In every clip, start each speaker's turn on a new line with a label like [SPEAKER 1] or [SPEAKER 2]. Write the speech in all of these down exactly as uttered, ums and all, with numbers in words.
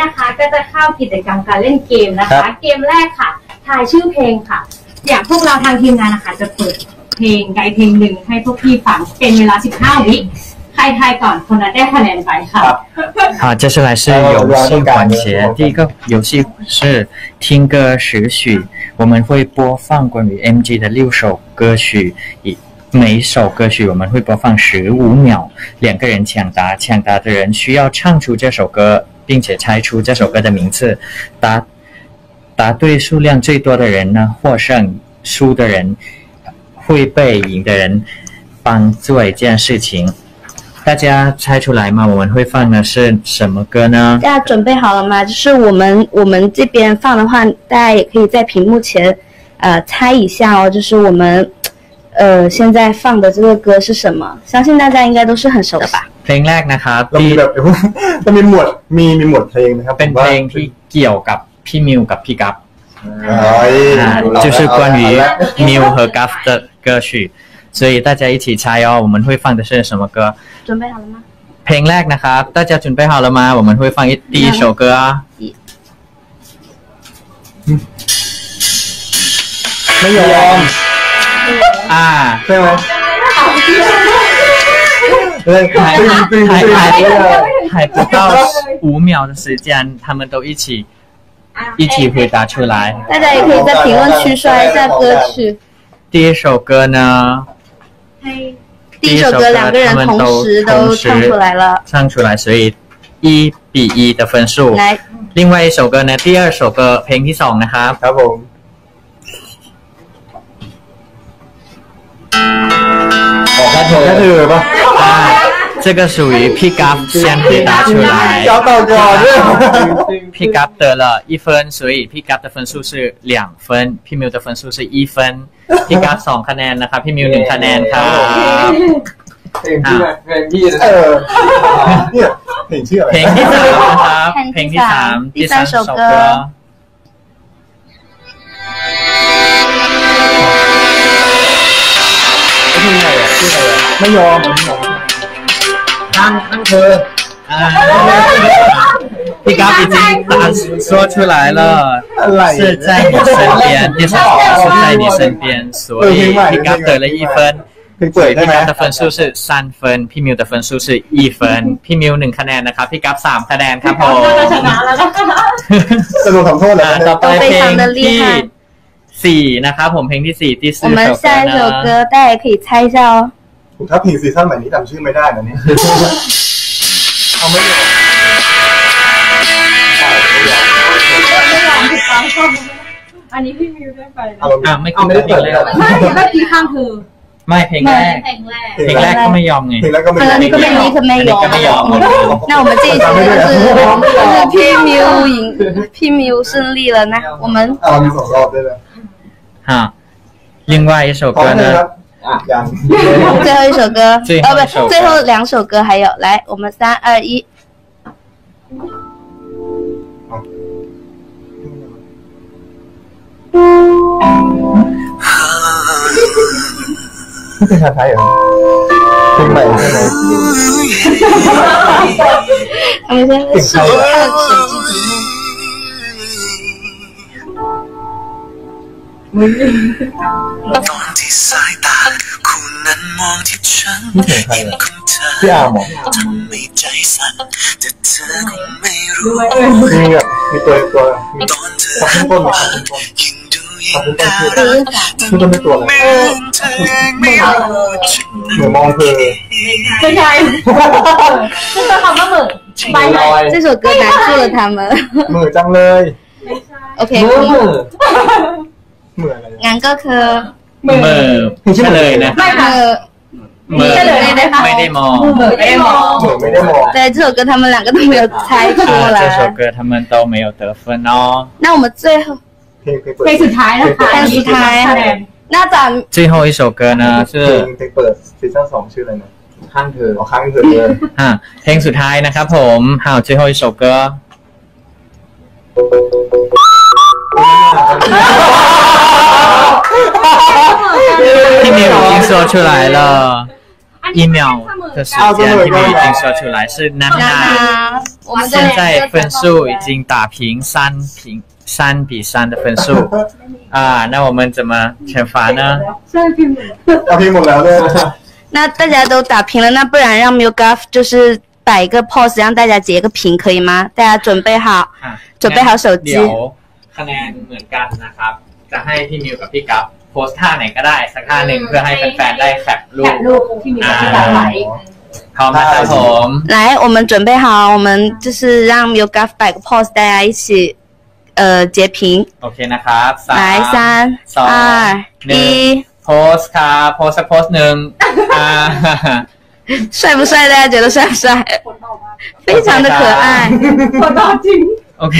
[SPEAKER 1] นะคะก็จะเข้ากิจกรรมการเล่นเกมนะคะเกมแรกค่ะทายชื่อเพลงค่ะอย่างพวกเราทางทีมงานนะคะจะเปิดเพลงไกด์เพลงหนึ่งให้พวกพี่ฟังเป็นเวลาสิบห้าวิใครทายก่อนคนนั้นได้คะแนนไปค่ะ
[SPEAKER 2] 好，接下来是游戏环节。第一个游戏是听歌识曲，我们会播放关于 M G 的六首歌曲，以每一首歌曲我们会播放十五秒，两个人抢答，抢答的人需要唱出这首歌，并且猜出这首歌的名字。答答对数量最多的人呢获胜，输的人会被赢的人帮做一件事情。大家猜出来吗？我们会放的是什么歌呢？
[SPEAKER 3] 大家准备好了吗？就是我们我们这边放的话，大家也可以在屏幕前呃猜一下哦，就是我们呃现在放的这个歌是什么？相信大家应该都是很熟的吧。
[SPEAKER 2] เพลงแรกนะครับ
[SPEAKER 4] มีแบบจะมีหมวดมีมีหมวดเพลงนะครับ
[SPEAKER 2] เป็นเพลงที่เกี่ยวกับพี่มิวกับพี่กัฟ就是关于มิว和กัฟ的歌曲所以大家一起猜哦我们会放的是什么歌
[SPEAKER 3] 准备好了吗
[SPEAKER 2] เพลงแรกนะครับ大家准备好了吗我们会放第一首歌啊
[SPEAKER 4] ไม่ยอม
[SPEAKER 2] อ่า
[SPEAKER 4] ใช่ไหม
[SPEAKER 2] 还还还还不到五秒的时间他们都一起一起回答出来
[SPEAKER 3] 大家也可以在评论区刷一下歌曲
[SPEAKER 2] 第一首歌呢
[SPEAKER 3] 第一首歌两个人同时都唱出来了
[SPEAKER 2] 唱出来所以一比一的分数
[SPEAKER 3] 来
[SPEAKER 2] 另外一首歌呢第二首歌เพลงที่สองนะครับ
[SPEAKER 4] ครับผมออกแค่เธอแค่เธอป่ะ
[SPEAKER 2] อ่า这个属于พี่กัฟ先回答出来
[SPEAKER 4] 要到ก่อนด้วย
[SPEAKER 2] พี่กัฟ得了一分所以พี่กัฟ的分数是两分พี่มิว的分数是一分พี่กัฟสองคะแนนนะครับพี่มิวหนึ่งคะแนนครับ
[SPEAKER 4] เพลงที่เพลงที่เออเนี่ยเพลงชื่ออะไร
[SPEAKER 2] เพลงที่สามนะครับเพลงที่สามที่สาม首歌
[SPEAKER 4] เพลงอะไรอ่ะชื่ออะไรอ่ะไม่ยอมข้างข้างเธอ
[SPEAKER 2] พี่กัฟ已经答说出来了是在你身边第三首歌是在你身边所以พี่กัฟ得了一分所以พี่กัฟ的分数是三分พี่มิว的分数是一分พี่มิวหนึ่งคะแนนนะครับพี่กัฟสามคะแนนครับผม
[SPEAKER 1] ชนะแล้วนะคะ
[SPEAKER 4] จะโดนทำโทษแล้ว
[SPEAKER 2] ต่อไปเพลงที่สี่นะครับผมเพลงที่สี่ที่四
[SPEAKER 3] 我们下一首歌大家也可以猜一下哦
[SPEAKER 4] ถ้าเพลงซีซั่นใหม่นี้จำชื่อไม่ได้นะเนี่ยเอาไม่ยอม
[SPEAKER 1] อันนี้พี่มิวได้ไป
[SPEAKER 2] อ่าไม่คิดไม่ได้เพลงแรก
[SPEAKER 1] ไม่เมื่อกี้ข้างคือ
[SPEAKER 2] ไม่เพลงแรกเพลงแรกก็ไม่ยอมไง
[SPEAKER 4] เพลงแรกก็ไม่ยอม
[SPEAKER 3] นี่ก็ไม่ยอม那我们这一局就是就是พี่มิว赢พี่มิว胜利了นะ我们
[SPEAKER 4] อ่ามีสองรอบด้วยนะ
[SPEAKER 2] ฮะ另外一首歌呢
[SPEAKER 4] 最
[SPEAKER 3] 后一首歌哦不最后两首歌还有来我们三二一
[SPEAKER 4] นี่เป็นชาไทยเหรอเพลงใหม่ใช่ไหม
[SPEAKER 3] 他们现在是看手机屏幕
[SPEAKER 5] ตอนที่สายตาคุณนั้นมองที่ฉันเห็นคุณเธอทำให้ใจสั่นแต่เธอคงไม่รู้
[SPEAKER 4] มีแบบมีตัวตัว
[SPEAKER 5] ตอนเธอหันมายิ่งดูยิ่งน่ารักแต่เหมือนเธอไม่รู้จุด
[SPEAKER 4] เหมือนมองเธอ
[SPEAKER 1] ไม่ใช่ซึ่งคำว่าเหมือนไป
[SPEAKER 3] 这首歌难住了他们
[SPEAKER 4] เหมือนจังเลย
[SPEAKER 3] OK
[SPEAKER 4] เหมือนเหมือนอะไร
[SPEAKER 3] งั้นก็คือ
[SPEAKER 2] เหมือนเฉลยนะ
[SPEAKER 1] ไม่ค่ะ
[SPEAKER 2] เหมือนไม่ได้มอง
[SPEAKER 1] ไม่ได้มอง
[SPEAKER 4] ไม่ได้มอง
[SPEAKER 3] 对这首歌他们两个都没有猜出来
[SPEAKER 2] 这首歌他们都没有得分哦
[SPEAKER 3] 那我们最后
[SPEAKER 1] เพลงสุดท้ายนะคะ
[SPEAKER 3] เพลงสุดท้ายน่าจะ
[SPEAKER 2] 最后一首歌呢是
[SPEAKER 4] เพลงเปิดซีซั่นสองชื่ออะไรนะข้างเธออ๋อข้างเธอ
[SPEAKER 2] อ่าเพลงสุดท้ายนะครับผม好最后一首歌พี่มิว已经说出来了一秒的时间，你们已经说出来是娜娜。
[SPEAKER 3] 我们
[SPEAKER 2] 现在分数已经打平三平三比三的分数啊，那我们怎么惩罚呢？
[SPEAKER 4] 打平หมดแล้วเนี่ย
[SPEAKER 3] 那大家都打平了，那不然让 Milgaf 就是摆一个 pose 让大家截个屏可以吗？大家准备好，准备好手机。
[SPEAKER 2] เดี๋ยวคะแนนเหมือนกันนะครับจะให้พี่มิวกับพี่กัฟโพสท่าไหนก็ได้สักท่าหนึ่งเพื่อให้แฟนๆได้แคปรูป
[SPEAKER 1] แคปรูปที่มีกับพี่กัฟไว้
[SPEAKER 2] พร้อมนะครับผม
[SPEAKER 3] 来，我们准备好，我们就是让 Milgaf 摆个 pose，大家一起呃截屏。
[SPEAKER 2] โอเคนะครับ
[SPEAKER 3] 来，三、二、一。
[SPEAKER 2] โพสครับโพสสักโพสหนึ่งอ่า
[SPEAKER 3] 帅不帅？大家觉得帅不帅？非常的可爱。
[SPEAKER 2] OK，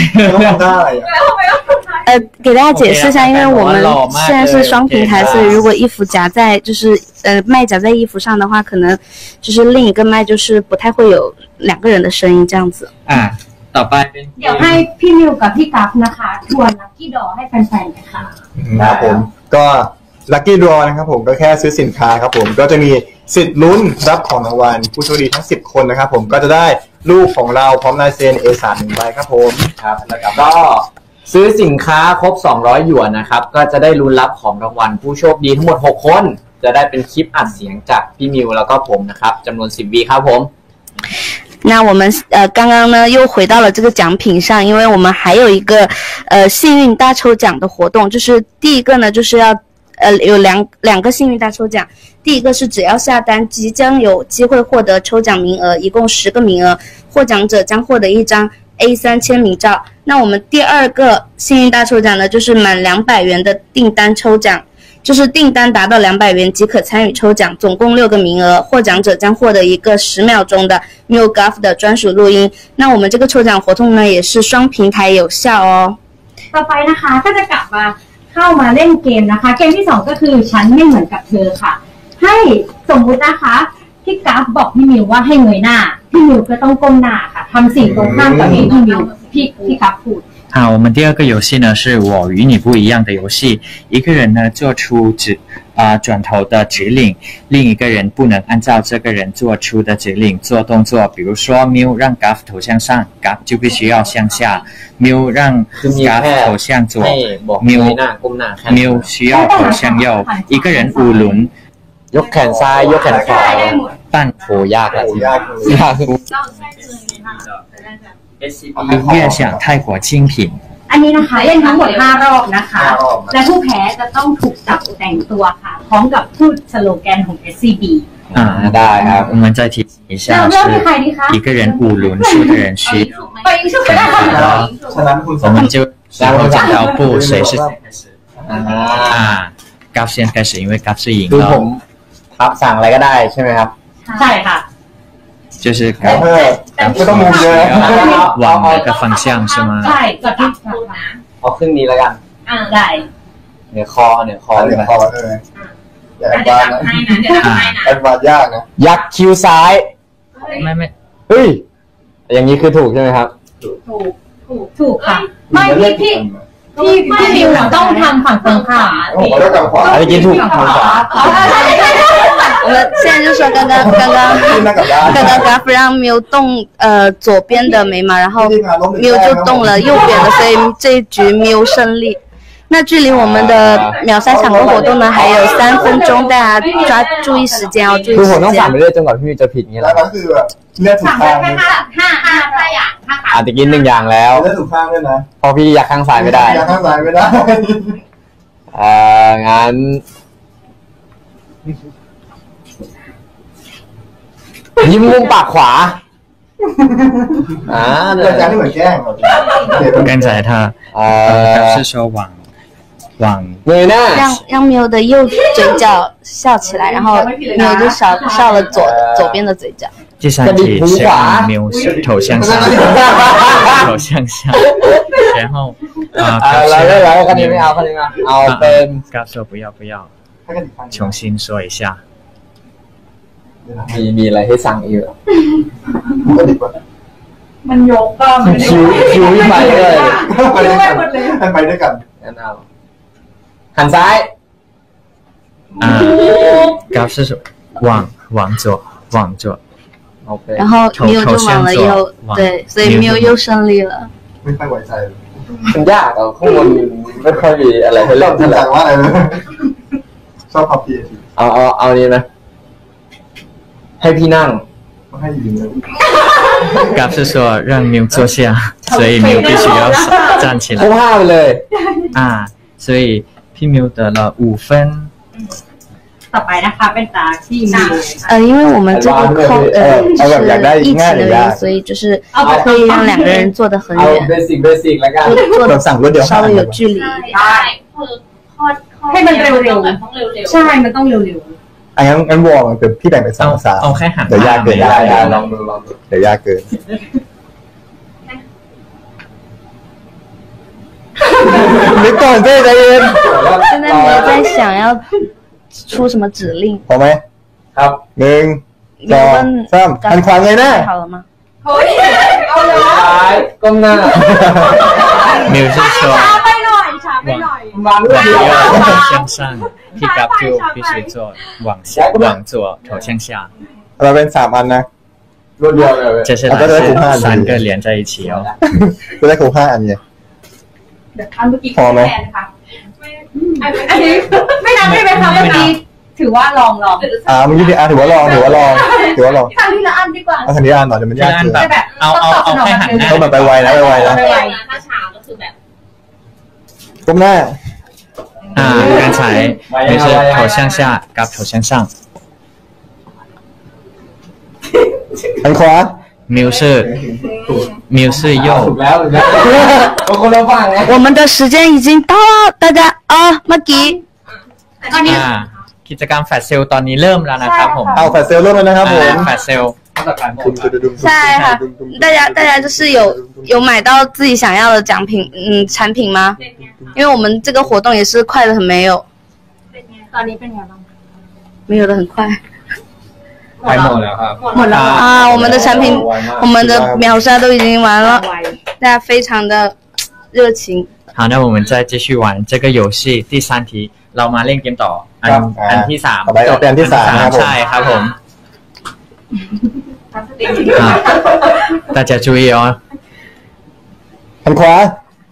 [SPEAKER 3] 呃，给大家解释一下，因为我们现在是双平台，所以如果衣服夹在就是呃麦夹在衣服上的话，可能就是另一个麦就是不太会有两个人的声音这样子。
[SPEAKER 2] 啊，ต่อไปเป็น
[SPEAKER 1] เดี๋ยวให้พี่มิวกับพี่กัฟนะคะทวนลัคกี้ดอให้แฟนๆค่ะ
[SPEAKER 4] ครับผมก็ลัคกี้ดรอนะครับผมก็แค่ซื้อสินค้าครับผมก็จะมีสิทธิ์ลุ้นรับของรางวัลผู้โชคดีทั้งสิบคนนะครับผมก็จะได้รูปของเราพร้อมลายเซ็น เอ สาม หนึ่งใบครับผม
[SPEAKER 6] ครับแล้วก็ซื้อสินค้าครบสองร้อยหยวนนะครับก็จะได้ลุ้นรับของรางวัลผู้โชคดีทั้งหมดหกคนจะได้เป็นคลิปอัดเสียงจากพี่มิวแล้วก็ผมนะครับจำนวนสิบวิครับผม
[SPEAKER 3] 那我们呃刚刚呢又回到了这个奖品上，因为我们还有一个呃幸运大抽奖的活动，就是第一个呢就是要呃有两两个幸运大抽奖，第一个是只要下单即将有机会获得抽奖名额，一共十个名额，获奖者将获得一张 A 三 签名照。那我们第二个幸运大抽奖呢就是满两百元的订单抽奖。就是订单达到两百元即可参与抽奖，总共六个名额，获奖者将获得一个十秒钟的 Milgaf 的专属录音。那我们这个抽奖活动呢，也是双平台有效哦。
[SPEAKER 1] ต่อไปนะคะก็จะกลับมาเข้ามาเล่นเกมนะคะเกมที่สองก็คือฉันไม่เหมือนกับเธอค่ะให้สมมุตินะคะพี่กัฟบอกพี่มิวว่าให้เงยหน้าพี่มิวก็ต้องก้มหน้าค่ะทำสิ่งตรงข้ามกับที่พี่มิวพี่พี่กัฟพูด
[SPEAKER 2] 好，我们第二个游戏呢是我与你不一样的游戏。一个人呢做出指啊、呃、转头的指令，另一个人不能按照这个人做出的指令做动作。比如说 ，Miu 让 Gaf 头向上 ，Gaf 就必须要向下 ；Miu 让 Gaf 头向左 ，Miu Miu 需要头向右。一个人五轮。
[SPEAKER 6] ยกแขนซ้ายยกแขนขวา
[SPEAKER 2] 半
[SPEAKER 6] โหยากแล้วยากยาก
[SPEAKER 2] 悦享泰国精品
[SPEAKER 1] อันนี้นะคะเล่นทั้งหมดห้ารอบนะคะและผู้แพ้จะต้องถูกจับแต่งตัวค่ะพร้อมกับพูดสโลแกนของ เอส ซี บี
[SPEAKER 2] 啊，
[SPEAKER 6] ได้ครับ
[SPEAKER 2] 我们再提醒一下是一个人五轮输的人需我们就然后这条布谁是谁开始啊Gaf 先开始因为 Gaf 是赢
[SPEAKER 6] คือผ
[SPEAKER 2] 了
[SPEAKER 6] มทับสั่งอะไรก็ได้ใช่ไหมครับ
[SPEAKER 1] ใช่ค่ะ
[SPEAKER 2] 就是
[SPEAKER 4] 赶不ต้องมุมเยอะ
[SPEAKER 2] 往哪个方向是吗
[SPEAKER 1] ใช่กดที่
[SPEAKER 6] เอาครึ่งนี้แล้วกัน
[SPEAKER 1] อ่าได้
[SPEAKER 6] เหนือคอเหนือคอ
[SPEAKER 4] เหนือคอเลยอย่าแอดวานนะแอดวานยากนะ
[SPEAKER 6] ยักคิ้วซ้าย
[SPEAKER 2] ไม่ไม่
[SPEAKER 6] เฮ้ยอย่างนี้คือถูกใช่ไหมครับ
[SPEAKER 1] ถูกถูกถูกค่ะไม่พี่พี่พี่พี่มิวต้องทำฝั่งตรงข้าม
[SPEAKER 4] ผมก็ต้องขวา
[SPEAKER 6] อันนี้ถูกทางขวา
[SPEAKER 3] 我们现在就说刚刚刚刚刚刚 Gaf 让 Miu 动呃左边的眉毛，然后 Miu 就动了右边的，所以这一局 Miu 胜利。那距离我们的秒杀抢购活动呢还有三分钟，大家抓注意时间哦，注意
[SPEAKER 6] คือ
[SPEAKER 3] 时
[SPEAKER 6] ผมต้องสั่งไป
[SPEAKER 3] 间。
[SPEAKER 6] เรื่อยจนกว่าพี่จะผิดงี้แหละ
[SPEAKER 4] แล้วก็คือแบบเลือกถูกทางเลย
[SPEAKER 1] ห้าห้าห้าอย่างห้าขา
[SPEAKER 6] อาจจะกินหนึ่งอย่างแล้ว
[SPEAKER 4] เลือกถูกทางด้วยนะ
[SPEAKER 6] พอพี่อยากข้างซ้ายไม่ได้
[SPEAKER 4] อยากข้างซ้ายไม่ได้
[SPEAKER 6] เอ่องั้นยิ้มมุมปากขวาอ่า
[SPEAKER 4] เลือกจานที่เหมือนแกล้ง
[SPEAKER 2] 刚才他呃是说往往
[SPEAKER 6] เงยหน้า
[SPEAKER 3] 让让 Miu 的右嘴角笑起来，然后 Miu 就笑笑了左左边的嘴角。
[SPEAKER 2] 第三题是让 Miu 头向上头向下然后啊
[SPEAKER 6] 来来来看你们เอา看你们เอาเป็น
[SPEAKER 2] Gaf 说不要不要重新说一下
[SPEAKER 6] มีมีอะไรให้สั่งอีก
[SPEAKER 1] มันยกก็
[SPEAKER 6] มันคิวคิวไปเลย
[SPEAKER 4] ไปด้วยกันไปด้วยกัน
[SPEAKER 6] งั้นเอาหันซ้าย
[SPEAKER 2] 啊 Gaf 是往往左往左，
[SPEAKER 6] โอเค
[SPEAKER 3] 然后缪就往了右，对，所以缪又胜利了。
[SPEAKER 4] ไม่ค่อยไว้ใจ
[SPEAKER 6] มันยากอ่ะข้างบนไม่ค่อยมีอะไรให้
[SPEAKER 4] เล่
[SPEAKER 6] เล่
[SPEAKER 4] น
[SPEAKER 6] น
[SPEAKER 4] จริ
[SPEAKER 6] เท่าง ไหร่
[SPEAKER 4] จังว่าอะไรนะชอบพับพี
[SPEAKER 6] เอาเอาเอานี้นะให้พี่นั่ง
[SPEAKER 4] ต้องให้ยืนเลย
[SPEAKER 2] 嘎是说让缪坐下，所以缪必须要站起
[SPEAKER 6] เขา
[SPEAKER 2] 来
[SPEAKER 6] พาไปเลย
[SPEAKER 2] 啊，所以พี่缪得了五分。
[SPEAKER 1] ต่อไปนะคะเป็นตาที่มี
[SPEAKER 3] 呃，因为我们这个空呃是一起的人，所以就是可以让两个人坐得很
[SPEAKER 6] เอา
[SPEAKER 3] 远，
[SPEAKER 6] เบสิกเบสิกแล้วกัน
[SPEAKER 3] 坐
[SPEAKER 4] เรา
[SPEAKER 3] 得
[SPEAKER 4] สั่งรวดเดียว
[SPEAKER 3] 稍微有距离。
[SPEAKER 7] ได้คือข้อข้อ
[SPEAKER 1] ให้มันเร็ว
[SPEAKER 7] ต้องแบบต้องเร็ว
[SPEAKER 1] ๆใช่มันต้องเร็ว
[SPEAKER 4] อันนั้นงั้นวอร์มเป็นพี่แบ่งเป็นสอ
[SPEAKER 2] เอา
[SPEAKER 4] งสาม
[SPEAKER 2] เอาแค่หัน
[SPEAKER 4] เดี๋ยวยากเกิน
[SPEAKER 6] ได้ได้ลองดูลองดู
[SPEAKER 4] เดี๋ยวยากเกินนึกก่อนเต้ใจเย็น
[SPEAKER 3] 现在没有在想要出什么指令，
[SPEAKER 4] พอไหม
[SPEAKER 6] ครับ
[SPEAKER 4] หนึ่ง
[SPEAKER 3] 有
[SPEAKER 4] สอง
[SPEAKER 3] 问
[SPEAKER 4] สามหันขวาเลยนะ
[SPEAKER 3] 好了吗？
[SPEAKER 1] ๆเฮ้ยเอาเลย
[SPEAKER 6] ซ้ายก้มหน้า
[SPEAKER 2] 缪是说
[SPEAKER 1] ช้าไปหน่อยช้าไปหน่อย
[SPEAKER 6] มาด้วย
[SPEAKER 2] 往右头向上，พี่กัฟ就必须做往下往左头向下，
[SPEAKER 4] เราเป็นสามอันนะ
[SPEAKER 6] รวดเดียวเลย
[SPEAKER 2] 接下来是三个连在一起哦。
[SPEAKER 4] จะได้ครบห้าอันไง
[SPEAKER 1] อันเมื่อกี้
[SPEAKER 4] พอไหม
[SPEAKER 1] แทนค่ะอันนี้ไม่นับได้ไหมคะเมื่อกี้ถือว่าลองลอง
[SPEAKER 4] อ่ามึงยี่ดีอ่ะถือว่าลองถือว่าลองถือว่าลอง
[SPEAKER 1] ทำทีละอันดีกว่า
[SPEAKER 4] เอาทันทีอ่านหน่อยเดี๋ยวมัน
[SPEAKER 2] ที่
[SPEAKER 4] ยาก
[SPEAKER 2] อัน
[SPEAKER 4] เกิน
[SPEAKER 2] แบบเอาเอาเอาแค่หันหน้า
[SPEAKER 4] ต้องแบบไปไวนะไปไวนะ
[SPEAKER 7] ถ้าช้าก็คือแบบ
[SPEAKER 4] ก้มหน้า
[SPEAKER 2] 啊，刚才缪是头向下，กัฟ头向上，
[SPEAKER 4] หันขวา
[SPEAKER 2] 缪是缪是
[SPEAKER 6] ถู
[SPEAKER 2] 右
[SPEAKER 6] ก，แล้วถูกแล้วบางคนเราฟังไง
[SPEAKER 3] 我们的时间已经到了，大家啊，เมื่อกี้
[SPEAKER 1] อันนี้
[SPEAKER 2] อ่ากิจกรรมแฟลชเซลตอนนี้เริ่มแล้วนะครับผม
[SPEAKER 4] เอาแฟลชเซลเริ่มแล้วนะครับผม
[SPEAKER 2] แฟลชเซล
[SPEAKER 3] ใช่ค่ะ大家大家就是有有买到自己想要的奖品嗯产品吗？因为我们这个活动也是快的很没有，
[SPEAKER 1] ตอนนี้เป็นไงบ้าง
[SPEAKER 3] 没有的很快
[SPEAKER 6] ไปหมดแล้วครับ
[SPEAKER 1] หมดแล้ว
[SPEAKER 3] 啊，我们的产品我们的秒杀都已经完了，
[SPEAKER 1] ไว
[SPEAKER 3] 大家非常的热情。
[SPEAKER 2] 好，那我们再继续玩这个游戏第三题เรามาเล่นเกมต่ออันอันที่สาม
[SPEAKER 4] ต่อไปเอาเป็นอันที่สามนะครับผม
[SPEAKER 2] ใช่ครับผมอ่า大家注意哦
[SPEAKER 4] หันขวา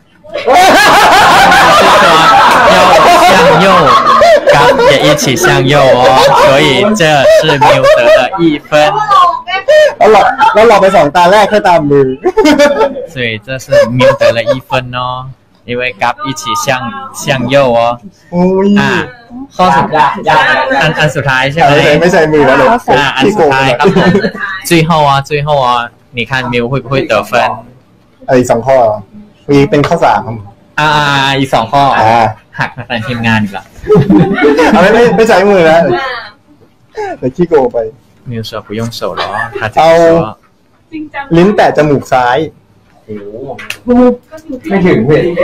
[SPEAKER 2] 要向右กัฟ也一起向右哦所以这是缪得的一分
[SPEAKER 4] แล้วหลอกแล้วหลอกไปสองตาแรกแค่ตามมือ
[SPEAKER 2] 所以这是缪得了一分哦因为กัฟ一起向向右哦
[SPEAKER 4] โอ้ย
[SPEAKER 2] อ่าข้อสุดท้ายอันอันสุดท้ายใช่ไหม
[SPEAKER 4] ไม่ไม่ใช่มือแล้วเลย
[SPEAKER 2] อ่าอันสุดท้ายครับผม最后啊最后啊你看缪会不会得分
[SPEAKER 4] เอออีกสองข้อมีเป็นข้อสามครับ
[SPEAKER 2] อ่าอีกสองข้อ
[SPEAKER 4] อ่า
[SPEAKER 2] หักมาแต่ทีมงานอีกแล้ว
[SPEAKER 4] เอาไม่ไม่ไม่ใช้มือนะเดี๋ยวขี้โกงไป
[SPEAKER 2] 缪说不用手了哦他只
[SPEAKER 4] เอา
[SPEAKER 2] 是说
[SPEAKER 4] ลิ้นแตะจมูกซ้าย
[SPEAKER 6] โอ้โหไม่ถึงเว้ย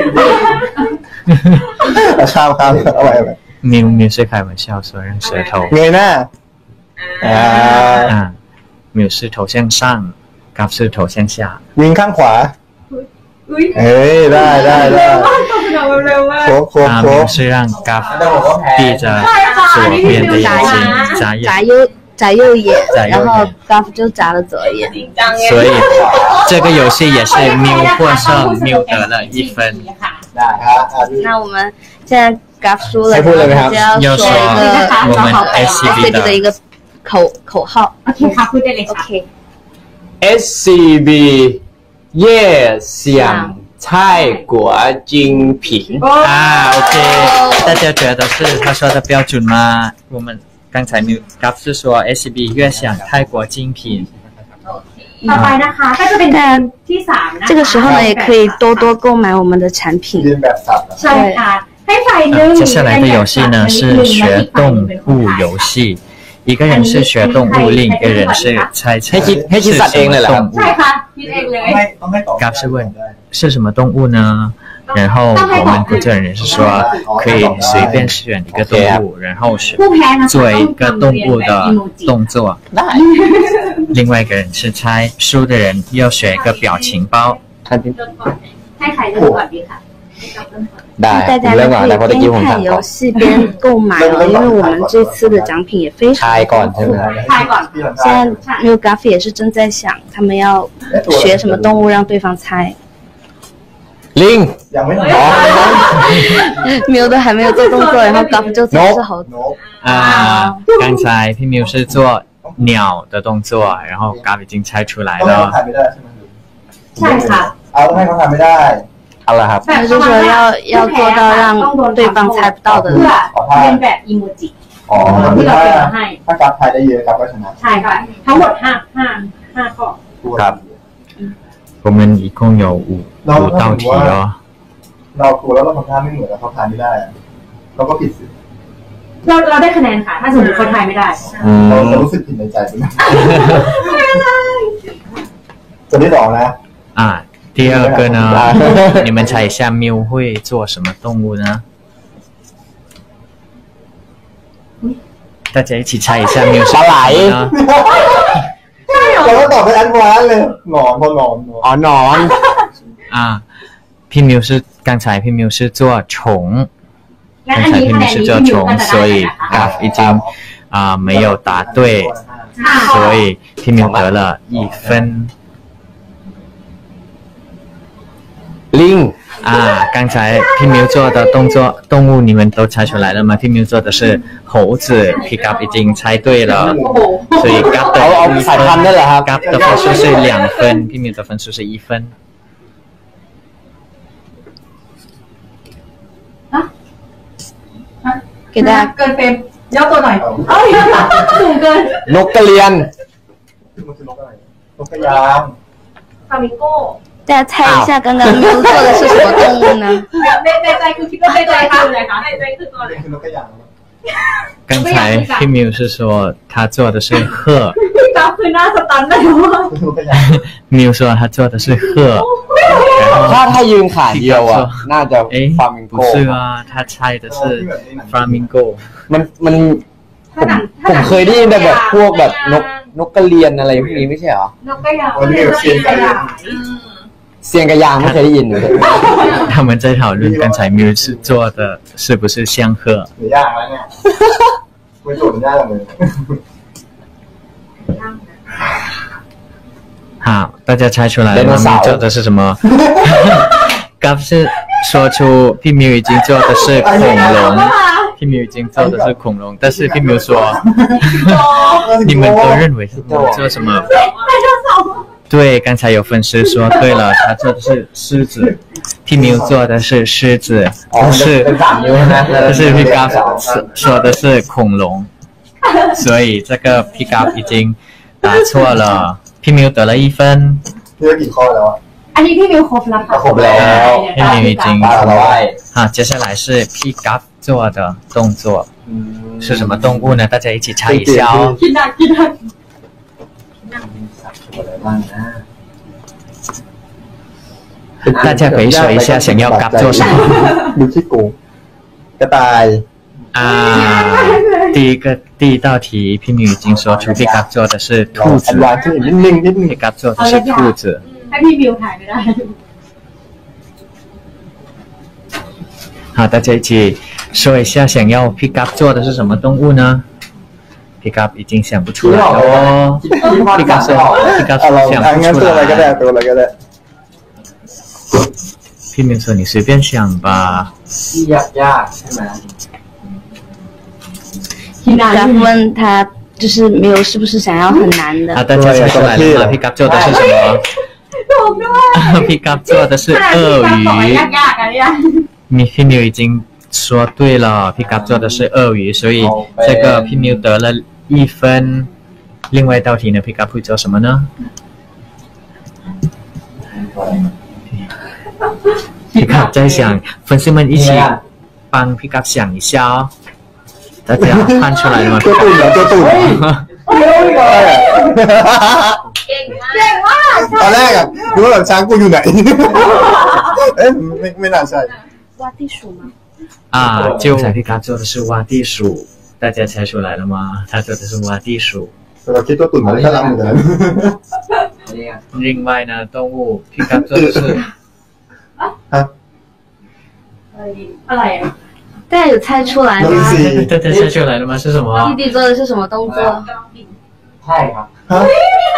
[SPEAKER 4] เอาข้ามข้ามเอาไว้เอาไว้
[SPEAKER 2] 缪缪是开玩笑说让舌头
[SPEAKER 4] เงยหน้าอ่า
[SPEAKER 2] 啊缪是头向上กัฟ是头向下
[SPEAKER 4] วิ่งข้างขวา
[SPEAKER 1] อุ้ย
[SPEAKER 4] เอ้ยได้ได้ได้
[SPEAKER 1] เร็วมาก
[SPEAKER 4] โค้งโค้ง
[SPEAKER 2] 啊
[SPEAKER 4] โค้ง
[SPEAKER 2] 缪是让กัฟ闭着左边的眼睛眨眼
[SPEAKER 3] 眨右眨右眼
[SPEAKER 2] 眨右眼，
[SPEAKER 3] 然后 Gaf 就眨了左眼。
[SPEAKER 2] 所以这个游戏也是缪获胜缪得了一分
[SPEAKER 6] ได้ครับ
[SPEAKER 3] 那我们现在 Gaf 输了，
[SPEAKER 4] 还不能
[SPEAKER 3] 然后
[SPEAKER 4] 吗
[SPEAKER 3] 就要说一个
[SPEAKER 2] 我们 S C B
[SPEAKER 3] S C B 的一
[SPEAKER 2] 的
[SPEAKER 3] 个口口号。
[SPEAKER 1] โอเคค่ะพูดได้เลยค่ะ
[SPEAKER 3] OK，
[SPEAKER 6] S C B 夜想泰国精品
[SPEAKER 2] 啊 OK 大家觉得是他说的标准吗我们刚才缪กัฟ是说 S C B 越想泰国精品
[SPEAKER 1] ต่อไปนะคะก็จะเป็นเดือนที่สามนะคะ
[SPEAKER 3] 这个时候呢，也可以多多购买我们的产
[SPEAKER 4] ยื
[SPEAKER 3] 品。
[SPEAKER 4] นแบบสับ
[SPEAKER 1] ใช่ค่ะให้ฝ่ายหนึ่ง
[SPEAKER 2] 接下来的游戏呢是学动物游戏一个人是学动物另一个人是猜猜
[SPEAKER 6] ให้คิดให้คิดสัตว์เองเลยเหรอครับ
[SPEAKER 1] ใช่ค่ะคิดเองเลย
[SPEAKER 4] ต้องให้ตอบ
[SPEAKER 2] กัฟ是问是什么动物呢然后我们负责人是说可以随便选一个动物然后选
[SPEAKER 1] ผู้แพ้นะคะ
[SPEAKER 2] 做一个动物的动作
[SPEAKER 6] ได้
[SPEAKER 2] 另外一个人是猜输的人要选一个表情包
[SPEAKER 6] ท่านที่
[SPEAKER 1] ให้ใครเริ่มก่อนดีค่ะ
[SPEAKER 6] ได้
[SPEAKER 3] 大
[SPEAKER 6] ผม
[SPEAKER 3] 家
[SPEAKER 6] เริ่ม
[SPEAKER 3] 呢
[SPEAKER 6] ก่อน
[SPEAKER 3] 可
[SPEAKER 6] นะเพราะตะ
[SPEAKER 3] 以
[SPEAKER 6] กี้ผม
[SPEAKER 3] 边
[SPEAKER 6] ถาม
[SPEAKER 3] 看
[SPEAKER 6] ก่อน
[SPEAKER 3] 游戏边购买哦，因为我们这次的奖品也非
[SPEAKER 6] ทาย
[SPEAKER 3] 常
[SPEAKER 6] ก่อน
[SPEAKER 3] 丰
[SPEAKER 6] ใช่ไหม
[SPEAKER 3] 富。
[SPEAKER 1] ทายก่อน
[SPEAKER 3] 现在 New Gaff 也是正在想，他们要学什么动物让对方猜。
[SPEAKER 6] ลิง
[SPEAKER 4] ยังไม่
[SPEAKER 6] อ๋อ
[SPEAKER 3] Miu 都还没有做动作，然后 Gaff 就猜是猴子。
[SPEAKER 4] นก
[SPEAKER 2] 啊，刚才พี่มิว是做鸟的动作，然后 Gav 已经猜出来
[SPEAKER 4] ต้องให้เขา
[SPEAKER 2] 了。
[SPEAKER 4] ทำไม่ได้ใช่ไหม
[SPEAKER 1] ใช่ค่ะ
[SPEAKER 4] เอาต้องให้เขาทำไม่ได้
[SPEAKER 6] เอาละครับ
[SPEAKER 3] 他就说要要做到让对方猜不到的
[SPEAKER 1] เพื่อเรียนแบบอีโมจิ
[SPEAKER 4] อ๋อ
[SPEAKER 1] ที่เรา
[SPEAKER 4] ถ้า
[SPEAKER 1] เตรียมมาให้
[SPEAKER 4] ถ้ากับทายได้เยอะกับก็ชนะ
[SPEAKER 1] ใช่ค่ะทั้งหมดห้าห้าห้าข้อ
[SPEAKER 6] ครับ
[SPEAKER 2] 我们一共有五五道题哦。
[SPEAKER 4] เราครูแล้วเราทำท่าไม่เหมือนแล้วเขาทายไม่ได้อะเราก็ผิดสิ
[SPEAKER 1] เราเราได้คะแนนค่ะ ถ้าสมมติเขาทายไม่ได้
[SPEAKER 6] อืม
[SPEAKER 4] เราจะรู้สึกผิดในใจไปนะตัวที่สองนะ
[SPEAKER 2] 啊，第二个呢，你们猜一下喵会做什么动物呢？大家一起猜一下喵是什么呢？
[SPEAKER 4] เราก็ตอบไปแอดวานซ์เลยหนอนพอหนอนหนอน
[SPEAKER 6] อ๋อหนอน
[SPEAKER 2] 啊，พี่มิว是刚才พี่มิว是做虫，
[SPEAKER 1] งั้น
[SPEAKER 2] 刚
[SPEAKER 1] อัน
[SPEAKER 2] 才
[SPEAKER 1] นี้
[SPEAKER 2] พี่
[SPEAKER 1] คะแน
[SPEAKER 2] มิวน 是
[SPEAKER 1] นี้
[SPEAKER 2] 做
[SPEAKER 1] พี่มิว
[SPEAKER 2] 虫
[SPEAKER 1] ก็จะ，
[SPEAKER 2] 所
[SPEAKER 1] ได้
[SPEAKER 2] 以
[SPEAKER 1] นะคะ
[SPEAKER 2] Gav 已经啊没有答对，
[SPEAKER 1] ห้าข้อ
[SPEAKER 2] 所以พี่มิว得了一分。
[SPEAKER 6] ลิง
[SPEAKER 2] 啊，刚才พี่มิว做的动作动物你们都猜出来了吗？พี่มิว做的是猴子，พี่ Gav 已经猜对了，
[SPEAKER 1] โอ้โห
[SPEAKER 2] 所以 Gav 的
[SPEAKER 6] เอาเอา
[SPEAKER 2] 一
[SPEAKER 6] สายพันธุ์ได้
[SPEAKER 2] 分
[SPEAKER 6] เหรอครับ
[SPEAKER 2] ，Gav 的分数是两分，พี่มิว的分数是一分。
[SPEAKER 3] 给大家
[SPEAKER 1] เกินเฟรมย่อตัวหน่อยเอ้ยสูงเกิน
[SPEAKER 6] นกกระเรียน
[SPEAKER 4] มันคือนกอะไรนกกระยาง
[SPEAKER 1] ฟามิงโก้
[SPEAKER 3] 大家猜一下，刚刚 Miu 做的是什么动物呢？
[SPEAKER 1] ในในใจคือคิดว่าในใจคืออะไรคะในใจคือตัวอะไร
[SPEAKER 4] คือนกกระยาง
[SPEAKER 2] 刚才พี่มิว是说他做的是鹤，
[SPEAKER 1] พี่กราฟคือหน้าสตันได้ว่า
[SPEAKER 4] คือนกกระยาง
[SPEAKER 2] มิว说他做的是鹤，然
[SPEAKER 6] ถ้า
[SPEAKER 2] 后
[SPEAKER 6] ถ้ายืนขาเดียวอ่ะ น่าจะ
[SPEAKER 2] 哎
[SPEAKER 6] ฟามิงโก
[SPEAKER 2] 不是啊，他猜的是 flamingo。
[SPEAKER 6] มันมันผมผมเคยได้ยินแต่แบบพวกแบบนกนกกระเรียนอะไรพวกนี้ไม่ใช่เหรอ
[SPEAKER 1] นกกระยาง
[SPEAKER 4] วันนี้เซียนกระยาง
[SPEAKER 6] เซียงกระยางไม่เคยได้ยินเลย
[SPEAKER 2] 他们在讨论刚才มิว是做的是不是像鹤？
[SPEAKER 4] หรือยากแล้วเนี่ยไม่โจทย์ยากเลย
[SPEAKER 2] 好，大家猜出来了吗？มิว做的是什么？Gav 是说出พี่มิว已经做的是恐龙，พี่มิว已经做的是恐龙，但是พี่มิว说你们都认为是我做什么？对，刚才有粉丝说对了，他做的是狮子，พี่มิว做的是狮子，
[SPEAKER 6] อ๋อ
[SPEAKER 2] 但
[SPEAKER 6] มันจะ
[SPEAKER 2] 是
[SPEAKER 6] เป็นสามนิ้วนะ
[SPEAKER 2] 但是พี่ Gav 说的是恐龙，所以这个พี่ Gav 已经答错了，พี่มิว得了一分。
[SPEAKER 4] นี่ก็กี่ข้อแล้วอ่ะ
[SPEAKER 1] อันนี้พี่มิวครบแล้วค่ะ
[SPEAKER 6] ครบแล้ว
[SPEAKER 2] พี่มิว已经
[SPEAKER 6] ตาเราไว้
[SPEAKER 2] 好，接下来是พี่ Gav 做的动作是什么动物呢？大家一起猜一下哦。
[SPEAKER 1] คิดได้คิดได้
[SPEAKER 6] อะไรบ้างนะ
[SPEAKER 2] 大家可以说一下想要 Gav 做什么
[SPEAKER 4] ดูขี้โกงกระต่าย
[SPEAKER 2] 啊？第一个第一道题，พี่มิว已经说出พี่ Gav 做的是兔
[SPEAKER 4] แอ
[SPEAKER 2] 子
[SPEAKER 4] ด，วานซ์ขึ้นอีกนิดนึงนิดนึง
[SPEAKER 2] พี่ Gav 做的是兔子。
[SPEAKER 1] ให้พี่มิวถ่ายไม่ได้
[SPEAKER 2] 好，大家一起说一下想要พี่ Gav 做的是什么动物呢？พี่ Gav 已经想不出来了哦。
[SPEAKER 6] พี่กัด说
[SPEAKER 2] พี่ Gav
[SPEAKER 4] เรา
[SPEAKER 2] 想
[SPEAKER 4] อัน
[SPEAKER 2] 不
[SPEAKER 4] งั้น
[SPEAKER 2] 出
[SPEAKER 4] ตัวอะไรก็ได้
[SPEAKER 2] 来。
[SPEAKER 4] ตัวอะไรก็ได้
[SPEAKER 2] พี่มิว说你随便想吧。
[SPEAKER 6] ที่ยากยากใช่ไหม
[SPEAKER 1] คิดได้
[SPEAKER 3] Gaff 问他，就是 Miu 是不是想要很难的？
[SPEAKER 2] 好，大家猜出来了吗？พี่ Gav 做的是什么？
[SPEAKER 1] ถูกด้วย
[SPEAKER 2] พี่ Gav 做的是
[SPEAKER 1] ขนาดที่
[SPEAKER 2] 鳄
[SPEAKER 1] กราฟบอกว่า
[SPEAKER 2] 鱼。
[SPEAKER 1] ยากๆอันเนี้ย
[SPEAKER 2] 米พี่มิว已经说对了，พี่ Gav 做的是鳄鱼，所以这个พี่มิว得了一分。另外一道题呢，พี่ Gav 会做什么呢？พี่ Gav 在想，粉丝们一起帮พี่ Gav 想一下哦。大家看出来了吗？
[SPEAKER 4] ตัวตุ่นเหรอตัวตุ่น
[SPEAKER 7] เก่งมาก
[SPEAKER 1] เก่งมาก
[SPEAKER 4] ตอนแรกอ่ะดูว่าแบบช้างกูอยู่ไหน เอ๊ะไม่ไม่น่าใช่
[SPEAKER 3] 挖地鼠吗？
[SPEAKER 2] 啊，就才พี่ Gav 做的是挖地鼠，大家猜出来了吗？他做的是挖地鼠。
[SPEAKER 4] แต่เราคิดตัวตุ่นมันน่ารักเหมือนกัน
[SPEAKER 2] 另外呢，动物พี่ Gav 做的是
[SPEAKER 4] ฮะ
[SPEAKER 1] อะไรอ่ะ
[SPEAKER 3] 大家有猜出来吗？
[SPEAKER 2] 大家猜出来了吗？是什么？
[SPEAKER 3] 弟弟做的是什么动作？
[SPEAKER 6] ใช่ครับ
[SPEAKER 4] ฮะ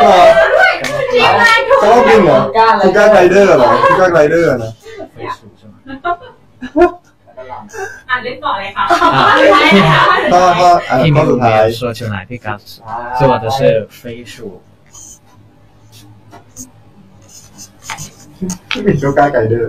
[SPEAKER 4] ก็ต้องกินเหรอคูก้าไรเดอร์เหรอคูก้าไรเดอร์นะ
[SPEAKER 1] อ่านเล่นต่อเลยค่ะ
[SPEAKER 4] ก็ก็อัน
[SPEAKER 2] พี่
[SPEAKER 4] ก็
[SPEAKER 2] มิ
[SPEAKER 4] สุ
[SPEAKER 2] ว
[SPEAKER 4] ด
[SPEAKER 2] 没
[SPEAKER 4] ท้าย
[SPEAKER 2] 有说出来，พี่กัฟ做的是飞鼠。
[SPEAKER 4] ที่เป็นคูก้าไรเดอร์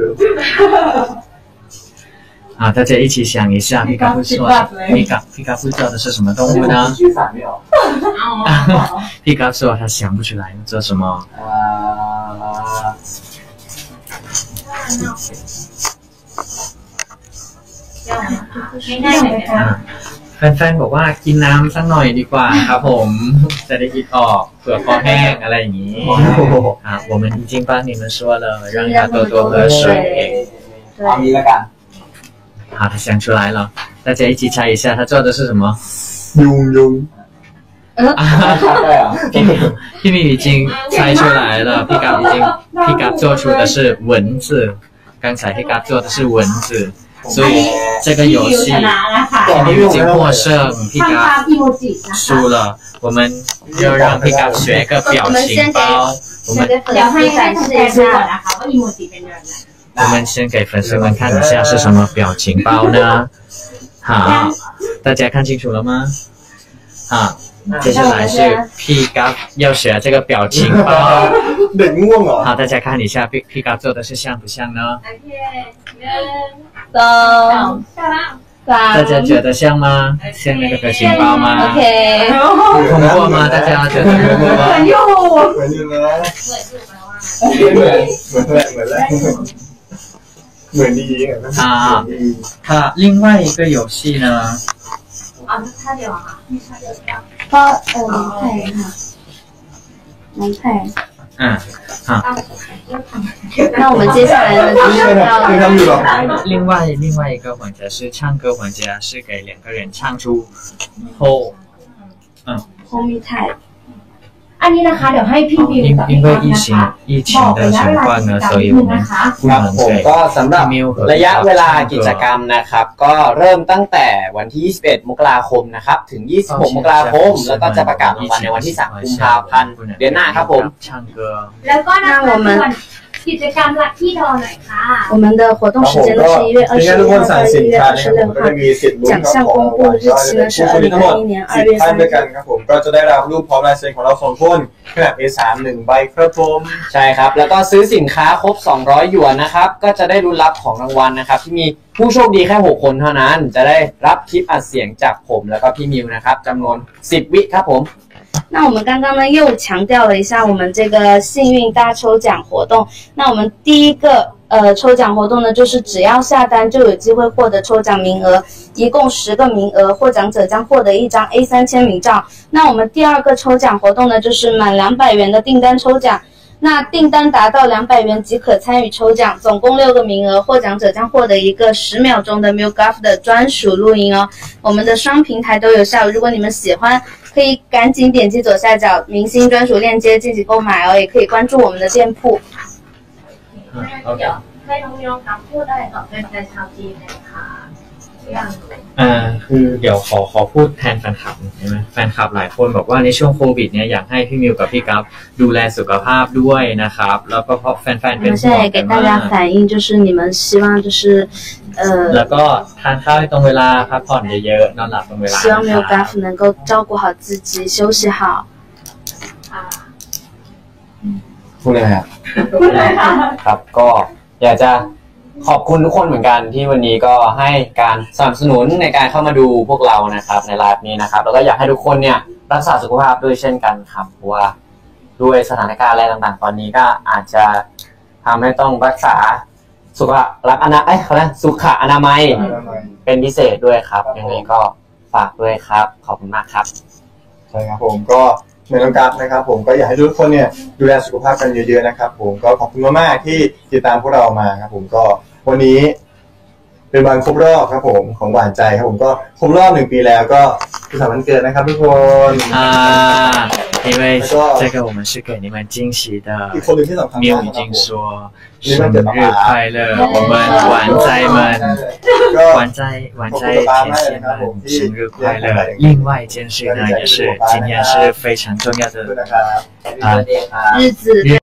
[SPEAKER 2] 啊，大家一起想一下，皮卡夫做皮卡皮卡夫做的是什么动物呢？
[SPEAKER 6] ชื่อสัตว์ไม่ออก
[SPEAKER 2] 皮卡说他想不出来做什么。
[SPEAKER 6] อ่า
[SPEAKER 1] ง่ายๆเลยค่ะ
[SPEAKER 2] แฟนๆบอกว่ากินน้ำสักหน่อยดีกว่าครับผมจะได้คิดออกเผื่อคอแห้งอะไรอย่างนี้啊，我们已经帮你们说了，让他多多喝水。
[SPEAKER 6] เอางี้แล้วกัน
[SPEAKER 2] 好，他想出来了，大家一起猜一下，他做的是什么？
[SPEAKER 4] ยุงยุง
[SPEAKER 6] ชัดเลยเหรอ
[SPEAKER 2] พี่米พี่米已经猜出来了，皮卡已经皮卡做出的是蚊子，刚才皮卡做的是蚊子，所以这个游戏
[SPEAKER 1] ชนะแล้วค่ะ
[SPEAKER 2] พี่มิว已经获胜，皮
[SPEAKER 1] ทำตา
[SPEAKER 2] 卡
[SPEAKER 1] มอีโมจินะคะ
[SPEAKER 2] 输了，我们要让皮卡学一个表情包，我们
[SPEAKER 3] 先给粉
[SPEAKER 1] เดี๋ยวให้
[SPEAKER 3] 丝
[SPEAKER 1] ให้
[SPEAKER 3] 展
[SPEAKER 1] แฟ
[SPEAKER 3] 示
[SPEAKER 1] น
[SPEAKER 3] 一
[SPEAKER 1] ๆดูก่อน
[SPEAKER 3] 下。
[SPEAKER 1] นะคะว่าอีโมจิเป็นยังไง
[SPEAKER 2] 我们先给粉丝们看一下是什么表情包呢？好，大家看清楚了吗？好，接下来是 P 嘎要学这个表情包。
[SPEAKER 4] เด็กง่วงเหรอ
[SPEAKER 2] 好，大家看一下 P P 嘎做的是像不像呢？
[SPEAKER 1] โอเคหนึ่ง
[SPEAKER 3] 走，
[SPEAKER 1] สองสาม
[SPEAKER 2] 大家觉得像吗？像那个表情包吗
[SPEAKER 3] OK，
[SPEAKER 2] 通过吗？大家觉得通过
[SPEAKER 1] เหมือน
[SPEAKER 2] 吗？
[SPEAKER 1] อยู่
[SPEAKER 4] เหมือนอยู่นะ
[SPEAKER 1] เหมือนอยู่แปลว่า
[SPEAKER 4] เหมือนเหมือนแหละเหมือนแหละเหมือนดีเหมือนดี
[SPEAKER 2] 啊，它另外一个游戏呢，
[SPEAKER 1] เอาท่าเดียวอะค่ะไม่ใช่เดียวกัน
[SPEAKER 3] 包呃能配哈，能配。
[SPEAKER 2] 嗯，好，
[SPEAKER 3] 那我们接下来呢，就是
[SPEAKER 4] คือ
[SPEAKER 3] 要
[SPEAKER 4] ทำอยู่หรอ
[SPEAKER 2] 另外另外一个环节是唱歌环节，是给两个人唱出后，嗯，
[SPEAKER 3] 后面态。
[SPEAKER 1] อันนี้นะคะเดี๋ยวให้พี่บิว
[SPEAKER 2] 因
[SPEAKER 1] กับ
[SPEAKER 2] 因
[SPEAKER 1] พี่
[SPEAKER 2] 为
[SPEAKER 1] ก๊อฟ
[SPEAKER 2] 疫
[SPEAKER 1] นะ
[SPEAKER 2] 情
[SPEAKER 1] คะ
[SPEAKER 2] 疫情
[SPEAKER 1] บอก
[SPEAKER 2] 的
[SPEAKER 1] ระยะ
[SPEAKER 2] 情
[SPEAKER 1] เวลา
[SPEAKER 2] 况
[SPEAKER 1] กิจ
[SPEAKER 2] 呢，
[SPEAKER 1] กรรม
[SPEAKER 2] 所以
[SPEAKER 1] นิดนึ
[SPEAKER 2] 我
[SPEAKER 1] ง
[SPEAKER 2] 们
[SPEAKER 1] นะคะ
[SPEAKER 2] 不
[SPEAKER 6] ครับ
[SPEAKER 2] 能
[SPEAKER 6] ผม
[SPEAKER 2] 给
[SPEAKER 6] ก็สำหรับ
[SPEAKER 2] พี่มิวกับ
[SPEAKER 6] ระยะเวลา
[SPEAKER 2] พี่
[SPEAKER 6] กิ
[SPEAKER 2] ก๊อฟ
[SPEAKER 6] จกรรมนะครับ ก็เริ่มตั้งแต่วันที่ ยี่สิบเอ็ด มกราคมนะครับ ถึง ยี่สิบหก มกราคม แล้วก็จะประกาศรางวัลในวันที่ สาม กุมภาพันธ์เดือนหน้าครับผม
[SPEAKER 2] 唱歌。
[SPEAKER 1] แล้วก็นะคะส่วนกิจกรรมลัคกี้ดอหน่อยค่ะ
[SPEAKER 3] 我们的活动
[SPEAKER 4] ครับ
[SPEAKER 3] 时
[SPEAKER 4] ผม
[SPEAKER 3] 间呢
[SPEAKER 4] ก็
[SPEAKER 3] 是一月二
[SPEAKER 4] ที่
[SPEAKER 3] 十
[SPEAKER 4] งั้นทุก
[SPEAKER 3] 一
[SPEAKER 4] ค
[SPEAKER 3] 号
[SPEAKER 4] นสั่ง
[SPEAKER 3] 到
[SPEAKER 4] สิน
[SPEAKER 3] 一月
[SPEAKER 4] ค้า
[SPEAKER 3] 二
[SPEAKER 4] นะค
[SPEAKER 3] 十
[SPEAKER 4] รับผม
[SPEAKER 3] 六
[SPEAKER 4] ก็
[SPEAKER 3] 号
[SPEAKER 4] จะ。มีสิทธิ์ลุ้น
[SPEAKER 3] 奖项公布日期呢是二零二一年二月
[SPEAKER 4] ท่าน
[SPEAKER 3] 三
[SPEAKER 4] ด้วย
[SPEAKER 3] 日
[SPEAKER 4] กัน。ครับผมก็จะได้รับรูปพร้อมลายเซ็นของเราสองคนขนาด เอ สาม หนึ่งใบครับผม
[SPEAKER 6] ใช่ครับ แล้วก็ซื้อสินค้าครบ สองร้อยหยวนนะครับ ก็จะได้ลุ้นรับของรางวัลนะครับ ที่มีผู้โชคดีแค่ หก คนเท่านั้น จะได้รับคลิปอัดเสียงจากผมแล้วก็พี่มิวนะครับจำนวน สิบ วิครับผม
[SPEAKER 3] 那我们刚刚呢又强调了一下我们这个幸运大抽奖活动。那我们第一个呃抽奖活动呢，就是只要下单就有机会获得抽奖名额，一共十个名额，获奖者将获得一张 A 三 签名照。那我们第二个抽奖活动呢，就是满两百元的订单抽奖。那订单达到两百元即可参与抽奖，总共六个名额，获奖者将获得一个十秒钟的 MilGuff 的专属录音哦。我们的双平台都有效，如果你们喜欢，可以赶紧点击左下角明星专属链接进行购买哦，也可以关注我们的店铺。
[SPEAKER 2] โอเค
[SPEAKER 1] ให้น้องมิวกับพูดอะไรกับแฟนๆชาวจีนเลยค่ะอย่าง
[SPEAKER 2] อ่าคือเดี๋ยวขอขอพูดแทนแฟนคลับใช่ไหมแฟนคลับหลายคนบอกว่าในช่วงโควิดเนี่ยอยากให้พี่มิวกับพี่กัฟดูแลสุขภาพด้วยนะครับแล้วก็เพราะแฟนๆ
[SPEAKER 3] 我
[SPEAKER 2] เป็น
[SPEAKER 3] 们
[SPEAKER 2] ห่
[SPEAKER 3] 现
[SPEAKER 2] วง
[SPEAKER 3] 在也
[SPEAKER 2] กั
[SPEAKER 3] 给
[SPEAKER 2] น
[SPEAKER 3] 大
[SPEAKER 2] มา
[SPEAKER 3] 家
[SPEAKER 2] ก
[SPEAKER 3] 反映，就是你们希望就是呃，
[SPEAKER 2] แล้วก็ทานข้าวให้ตรงเวลาพักผ่อนเยอะๆนอนหลับตรงเวลา
[SPEAKER 3] 希望 MilGuff 能够照顾好自己，休息好。
[SPEAKER 6] พูดเลยครับ ครับก็อยากจะขอบคุณทุกคนเหมือนกันที่วันนี้ก็ให้การสนับสนุนในการเข้ามาดูพวกเรานะครับในไลฟ์นี้นะครับแล้วก็อยากให้ทุกคนเนี่ยรักษาสุขภาพด้วยเช่นกันครับเพราะว่าด้วยสถานการณ์อะไรต่างๆตอนนี้ก็อาจจะทำให้ต้องรักษาสุขลักษณะเอ้ยเขาเรียกสุขอนามัยเป็นพิเศษด้วยครับยังไงก็ฝากด้วยครับขอบคุณมากครับ
[SPEAKER 4] ใช่ครับผมก็ในน้องกัฟนะครับผมก็อยากให้ทุกคนเนี่ยดูแลสุขภาพกันเยอะๆนะครับผมก็ขอบคุณมากๆที่ติดตามพวกเรามาครับผมก็วันนี้เป็นวันครบรอบครับผมของหวานใจครับผมก็ครบรอบหนึ่งปีแล้วก็สุขสันต์วันเกิดนะครับทุกคน
[SPEAKER 2] อ่า因为这个我们是给你们惊喜的。喵已经说生日快乐，我们玩仔们，玩仔玩仔天蝎们生日快乐。另外一件事呢，也是今天是非常重要的啊、
[SPEAKER 3] 日子。